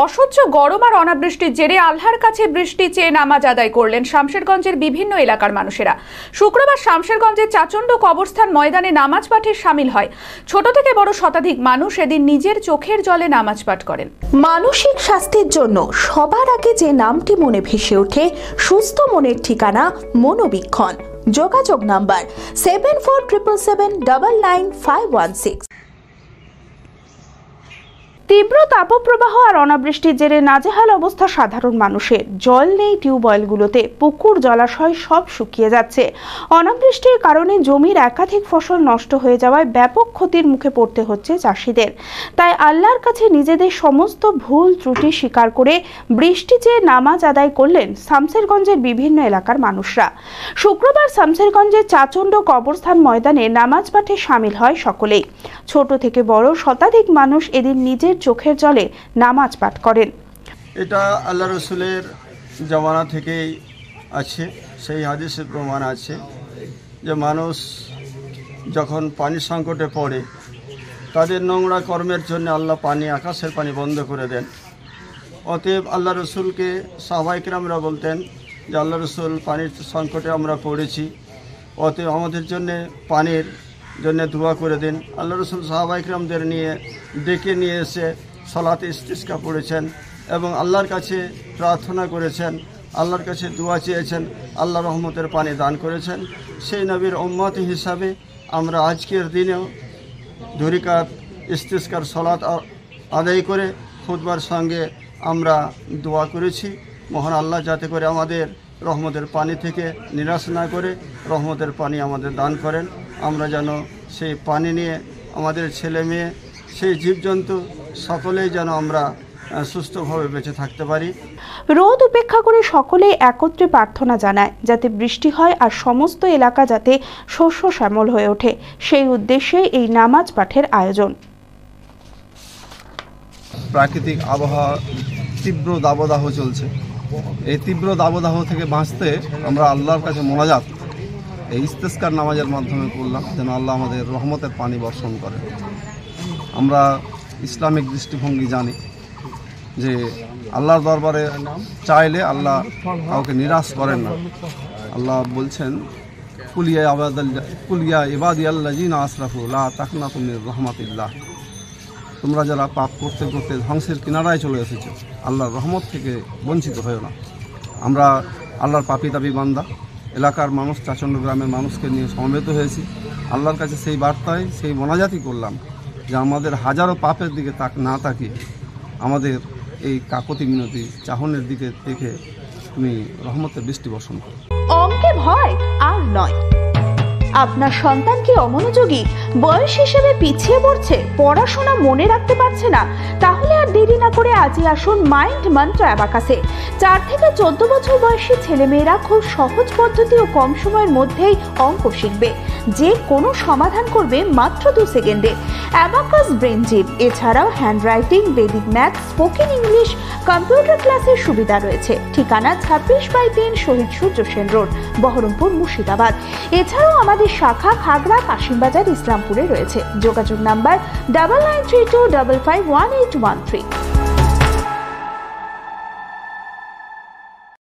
অসহ্য গরম আর অনাবৃষ্টির জেরে আল্লাহর কাছে বৃষ্টি চেয়ে নামাজ আদায় করলেন শামশেরগঞ্জের বিভিন্ন এলাকার মানুষেরা। শুক্রবার শামশেরগঞ্জের চাচণ্ড কবরস্থান ময়দানে নামাজ পাঠে শামিল হয় ছোট থেকে বড় শতাধিক মানুষ। এদিন নিজের চোখের জলে নামাজ পাঠ করেন। মানসিক স্বাস্থ্যের জন্য সবার আগে যে নামটি মনে ভেসে ওঠে, সুস্থ মনের ঠিকানা মনোবীক্ষণ। যোগাযোগ নাম্বার 7477799516। তীব্র তাপপ্রবাহ আর অনাবৃষ্টির জেরে নাজেহাল অবস্থা সাধারণ মানুষের। জল নেই টিউবওয়েলগুলোতে, পুকুর জলাশয় সব শুকিয়ে যাচ্ছে। অনাবৃষ্টির কারণে জমির একাধিক ফসল নষ্ট হয়ে যাওয়ায় ব্যাপক ক্ষতির মুখে পড়তে হচ্ছে চাষিদের। তাই আল্লাহর কাছে নিজেদের সমস্ত ভুল ত্রুটি স্বীকার করে বৃষ্টি চেয়ে নামাজ আদায় করলেন শামশেরগঞ্জের বিভিন্ন এলাকার মানুষরা। শুক্রবার শামশেরগঞ্জের চাচণ্ড কবরস্থান ময়দানে নামাজ পাঠে শামিল হয় সকলেই। ছোট থেকে বড় শতাধিক মানুষ এদিন নিজের চোখের জলে নামাজ পাঠ করেন। এটা আল্লাহ রসুলের জামানা থেকেই আছে, সেই হাদিসের প্রমাণ আছে যে মানুষ যখন পানির সংকটে পড়ে তাদের নোংরা কর্মের জন্য আল্লাহ পানি, আকাশের পানি বন্ধ করে দেন। অতএব আল্লাহ রসুলকে সাহাবায়ে কেরামরা বলতেন যে আল্লাহ রসুল পানির সংকটে আমরা পড়েছি, অতএব আমাদের জন্য পানির জন্য দোয়া করে দিন। আল্লাহ রসুল সাহাবায়ে কেরামদের ডেকে নিয়ে এসে সালাতে ইস্তিসকা পড়েছেন এবং আল্লাহর কাছে প্রার্থনা করেছেন, আল্লাহর কাছে দোয়া চেয়েছেন, আল্লাহ রহমতের পানি দান করেছেন। সেই নবীর উম্মত হিসাবে আমরা আজকের দিনেও 2 রাকাত ইস্তিসকার সালাত আদায় করে খুতবার সঙ্গে আমরা দোয়া করেছি, মহান আল্লাহ যাতে করে আমাদের রহমতের পানি থেকে নিরাশ না করে রহমতের পানি আমাদের দান করেন। আমরা যেন সেই পানি নিয়ে আমাদের ছেলে মেয়ে, সেই জীবজন্তু সকলেই যেন আমরা সুস্থভাবে বেঁচে থাকতে পারি। রোদ উপেক্ষা করে সকলে একত্রে প্রার্থনা জানায় যাতে বৃষ্টি হয় আর সমস্ত এলাকা যাতে শস্য শ্যামল হয়ে ওঠে, সেই উদ্দেশ্যে এই নামাজ পাঠের আয়োজন। প্রাকৃতিক আবহাওয়া তীব্র দাবদাহ চলছে। এই তীব্র দাবদাহ থেকে বাঁচতে আমরা আল্লাহর কাছে মোনাজাত এই ইস্তেসকার নামাজের মাধ্যমে করলাম যেন আল্লাহ আমাদের রহমতের পানি বর্ষণ করে। আমরা ইসলামিক দৃষ্টিভঙ্গি জানি যে আল্লাহর দরবারে চাইলে আল্লাহ কাউকে নিরাশ করেন না। আল্লাহ বলছেন, কুলিয়া ইবাদিয়াল্লাযিনা আসরাফু লা তাকনাতু মির রাহমাতিল্লাহ। তোমরা যারা পাপ করতে করতে ধ্বংসের কিনারায় চলে এসেছো, আল্লাহর রহমত থেকে বঞ্চিত হয়েও না। আমরা আল্লাহর পাপী তাবি বান্দা, এলাকার মানুষ, চাচণ্ড গ্রামের মানুষকে নিয়ে সমবেত হয়েছি। আল্লাহর কাছে সেই বার্তায় সেই মোনাজাতই করলাম যে আমাদের হাজারো পাপের দিকে না তাকিয়ে আমাদের এই কাকতি মিনতি চাহনের দিকে দেখে তুমি রহমতের বৃষ্টি বর্ষণ করো। অঙ্কে ভয় আর নয়। আপনার সন্তান কি অমনোযোগী, বয়স হিসেবে পিছিয়ে পড়ছে, পড়াশোনা মনে রাখতে পারছে না? তাহলে আর দেরি না করে আজই আসুন মাইন্ড মন্ত্র অ্যাবাকাসে। 4 থেকে 14 বছর বয়সী ছেলেমেয়েরা খুব সহজ পদ্ধতি ও কম সময়ের মধ্যেই অঙ্ক শিখবে, যে কোনো সমাধান করবে মাত্র 2 সেকেন্ডে। অ্যাবাকাস ব্রেন জিম, এছাড়াও handwriting, Vedic math, spoken English, computer ক্লাসের সুবিধা রয়েছে। ঠিকানা 26/3 শহীদ সূর্য সেন রোড, বহরমপুর, মুর্শিদাবাদ। এছাড়াও আমাদের শাখা খাগড়া, কাশিমবাজার, ইসলামপুরে রয়েছে। যোগাযোগ নাম্বার 9932551813।